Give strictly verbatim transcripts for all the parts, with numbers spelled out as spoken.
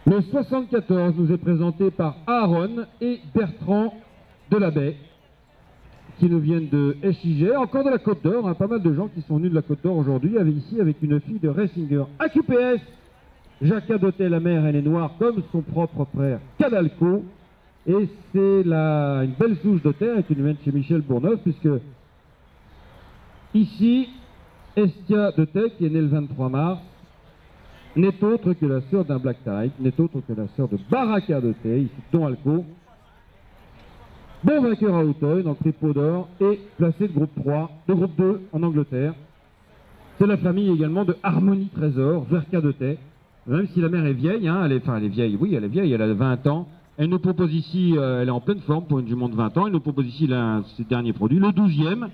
Le soixante-quatorze nous est présenté par Aaron et Bertrand Delabey, qui nous viennent de Echinger, encore de la Côte d'Or, hein, pas mal de gens qui sont venus de la Côte d'Or aujourd'hui, avec ici avec une fille de Ressinger. A Q P S, Jacques Dotet, la mère, elle est noire comme son propre frère Cadalco, et c'est la une belle souche de terre qui nous vient de chez Michel Bourneuf, puisque ici, Estia Dotet, qui est née le vingt-trois mars, n'est autre que la sœur d'un Black Type, n'est autre que la sœur de Baraka Dotet, ici Don Alco. Bon vainqueur à Auteuil, dans le tripot d'or, et placé de groupe trois, de groupe deux en Angleterre. C'est la famille également de Harmonie Trésor, Verka Dotet. Même si la mère est vieille, hein, elle est, enfin elle est vieille, oui elle est vieille, elle a vingt ans. Elle nous propose ici, euh, elle est en pleine forme pour une jument de vingt ans, elle nous propose ici l'un de ses derniers produits, le douzième.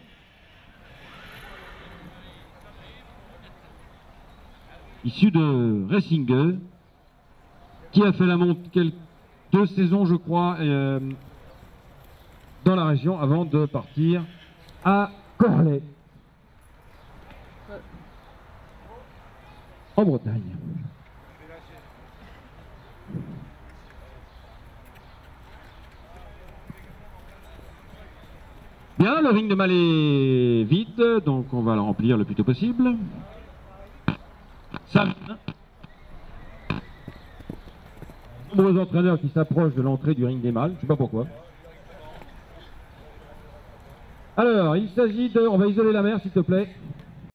Issu de Ressinger, qui a fait la monte quelques deux saisons, je crois, euh, dans la région avant de partir à Corlay, en Bretagne. Bien, le ring de Mal est vide, donc on va le remplir le plus tôt possible. Ça, nombreux entraîneurs qui s'approchent de l'entrée du ring des mâles, je ne sais pas pourquoi. Alors, il s'agit de... On va isoler la mer, s'il te plaît.